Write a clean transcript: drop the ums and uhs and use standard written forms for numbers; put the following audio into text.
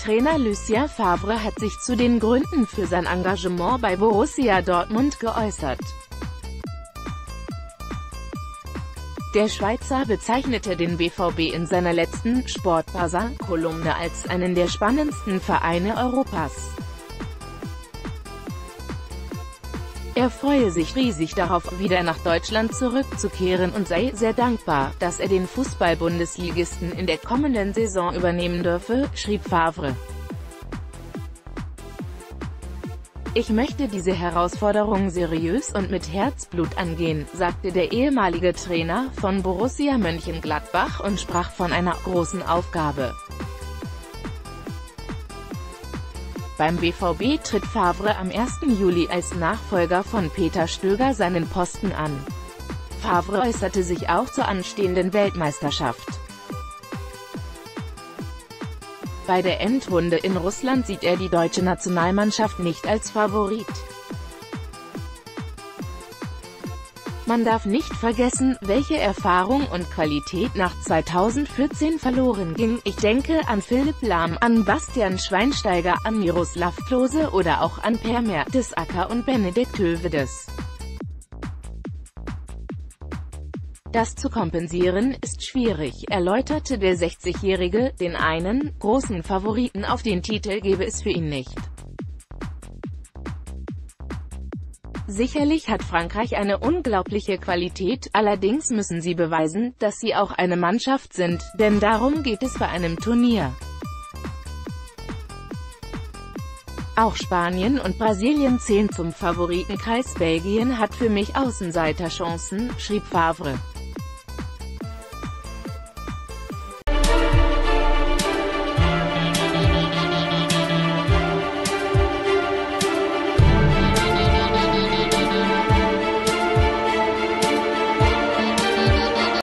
Trainer Lucien Favre hat sich zu den Gründen für sein Engagement bei Borussia Dortmund geäußert. Der Schweizer bezeichnete den BVB in seiner letzten Sportbuzzer-Kolumne als einen der spannendsten Vereine Europas. Er freue sich riesig darauf, wieder nach Deutschland zurückzukehren und sei sehr dankbar, dass er den Fußball-Bundesligisten in der kommenden Saison übernehmen dürfe, schrieb Favre. Ich möchte diese Herausforderung seriös und mit Herzblut angehen, sagte der ehemalige Trainer von Borussia Mönchengladbach und sprach von einer großen Aufgabe. Beim BVB tritt Favre am 1. Juli als Nachfolger von Peter Stöger seinen Posten an. Favre äußerte sich auch zur anstehenden Weltmeisterschaft. Bei der Endrunde in Russland sieht er die deutsche Nationalmannschaft nicht als Favorit. Man darf nicht vergessen, welche Erfahrung und Qualität nach 2014 verloren ging. Ich denke an Philipp Lahm, an Bastian Schweinsteiger, an Miroslav Klose oder auch an Per Mertesacker und Benedikt Höwedes. Das zu kompensieren ist schwierig, erläuterte der 60-Jährige, den einen großen Favoriten auf den Titel gebe es für ihn nicht. Sicherlich hat Frankreich eine unglaubliche Qualität, allerdings müssen sie beweisen, dass sie auch eine Mannschaft sind, denn darum geht es bei einem Turnier. Auch Spanien und Brasilien zählen zum Favoritenkreis. Belgien hat für mich Außenseiterchancen, schrieb Favre.